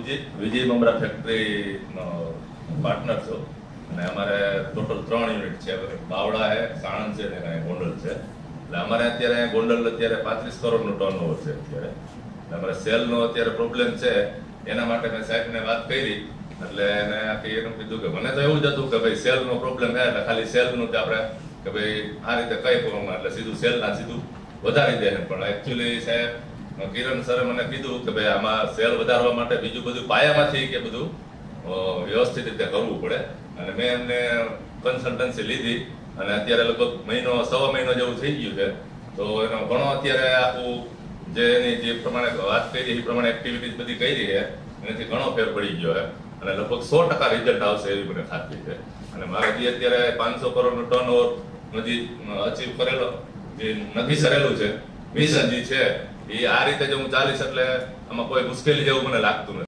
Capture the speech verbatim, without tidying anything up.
વિજય વિજય મમરા ફેક્ટરીનો પાર્ટનર છું અને અમારે ટોટલ ત્રણ યુનિટ છે. બાવળા છે, સાણંદ છે અને ગોંડલ છે. એટલે અમારે અત્યારે ગોંડલ અત્યારે પાંત્રીસ કરોડનું ટર્નઓવર છે. અત્યારે અમારે સેલનો અત્યારે પ્રોબ્લેમ છે. એના માટે મેં સાહેબને વાત કરી એટલે એને આખી એનું કીધું કે મને તો એવું જ હતું કે ભાઈ સેલનો પ્રોબ્લેમ છે એટલે ખાલી સેલનું કે આપણે કે ભાઈ આ રીતે કઈ પ્રમાણમાં એટલે સીધું સેલના સીધું વધારી દે. પણ એકચ્યુઅલી સાહેબ કિરણ સરે મને કીધું કે ભાઈ આમાં સેલ વધારવા માટે બીજું બધું પાયામાંથી કે બધું વ્યવસ્થિત રીતે કરવું પડે. અને મેં એમને કન્સલ્ટન્સી લીધી અને અત્યારે લગભગ મહિનો સવા મહિનો જેવું થઈ ગયું છે. તો એનો ઘણો અત્યારે આખું જે એની જે પ્રમાણે વાત કરી એ પ્રમાણે એક્ટિવિટીઝ બધી કરી છે એનાથી ઘણો ફેર પડી ગયો છે અને લગભગ સો ટકા રિઝલ્ટ આવશે એવી મને ખાતરી છે. અને મારે જે અત્યારે પાંચસો કરોડનું ટર્ન ઓવર નજી અચીવ કરેલો જે નક્કી કરેલું છે મિશન જે છે એ આ રીતે જો હું ચાલીશ એટલે આમાં કોઈ મુશ્કેલી જેવું મને લાગતું નથી.